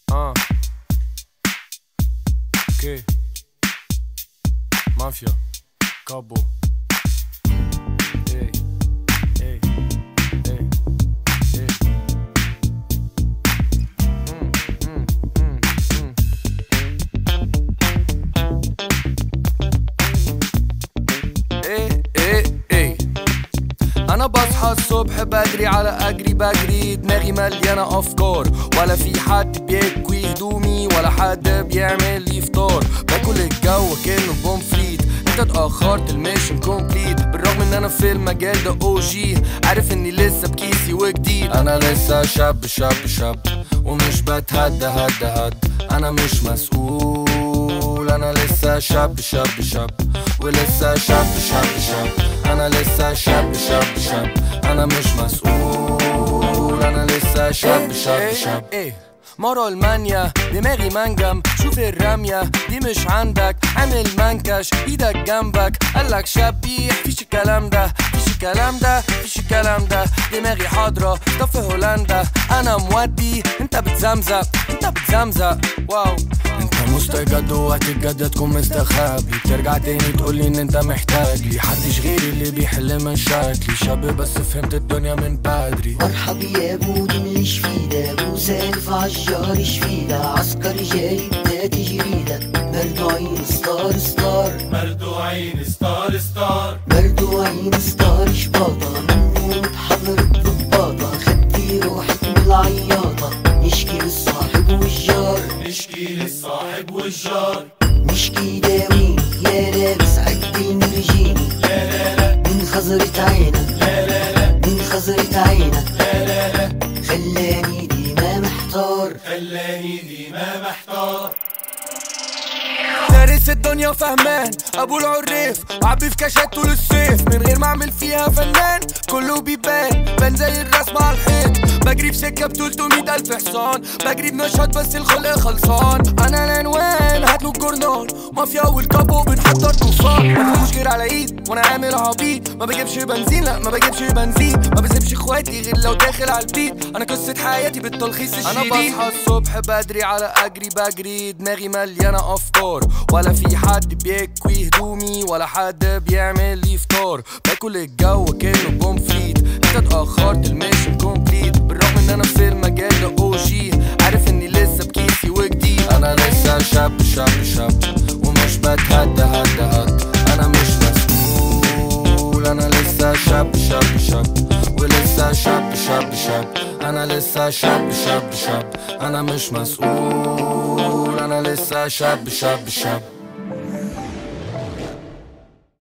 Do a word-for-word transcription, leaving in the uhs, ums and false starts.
اه اوكي مافيا كابو ايه ايه ايه ايه مم، مم، مم، مم. ايه ايه ايه انا بصحى الصبح بدري على اجري بجري دماغي مليانه افكار ولا في حد بيكوي هدومي ولا حد بيعمل لي فطار باكل الجو كأنه بومفريت انت اتأخرت الميشن كومبليت بالرغم ان انا في المجال ده او جي عارف اني لسه بكيسي وجديد انا لسه شاب شاب شاب ومش بتهدى هد هد انا مش مسؤول انا لسه شاب شاب شاب ولسه شاب شاب شاب انا لسه شاب شاب شاب انا مش مسؤول انا لسه شاب شاب شاب مرة المانيا دماغي منجم شوف الرمية دي مش عندك عامل منكش ايدك جنبك قالك شبيح فيش الكلام ده فيش الكلام ده فيش الكلام ده دماغي حاضرة طب في هولندا انا مودي انت بتزمزق انت بتزمزق واو انت مستجد وهتتجدد تكون مستخبي بترجع تاني تقولي ان انت محتاج لي حدش غيري اللي بيحل مشاكلي شاب بس فهمت الدنيا من بدري مرحبا يا ابو دي مليش فيدا ابو سالف عالجار شفيدا عسكري جاي بدا تجريدا مردوعين ستار ستار مردوعين ستار ستار مردوعين ستار شباطة منه متحضر بضباطة خدي روحك من العياطة نشكي للصاحب والجار نشكي للصاحب والجار نشكي داويني يا لابس عدي مرجيني لا لا لا من خزرة عينك لا لا لا من خزرة عينك لا لا لا خلاني ديما محتار خلاني ديما محتار دارس الدنيا وفهمان ابو العريف عبي في كاشات طول الصيف من غير ما اعمل فيها فنان كله بيبان بان زي الرسم على الحيط بجري في سكه ب تلتمية الف حصان بجري بنشاط بس الخلق خلصان انا العنوان هاتلو الجورنال مافيا والكابو بنحضر طوفان مفيهوش غير على ايد وانا عامل عبيط ما بجيبش بنزين لا ما بجيبش بنزين ما بسيبش اخواتي غير لو داخل على البيت انا قصه حياتي بالتلخيص الشديد انا بصحى الصبح بدري على اجري بجري دماغي مليانه افكار ولا في حد بيكوي هدومي ولا حد بيعمل لي فطار باكل الجو كأنه بومفريت انت اتأخرت الميشن كومبليت بالرغم ان انا في المجال ده او جي عارف اني لسه بكيسي وجديد انا لسه شاب شاب شاب ومش بتهدى هد هد انا مش مسؤول انا لسه شاب شاب شاب ولسه شاب شاب شاب انا لسه شاب شاب شاب انا مش مسؤول انا لسه شاب شاب شاب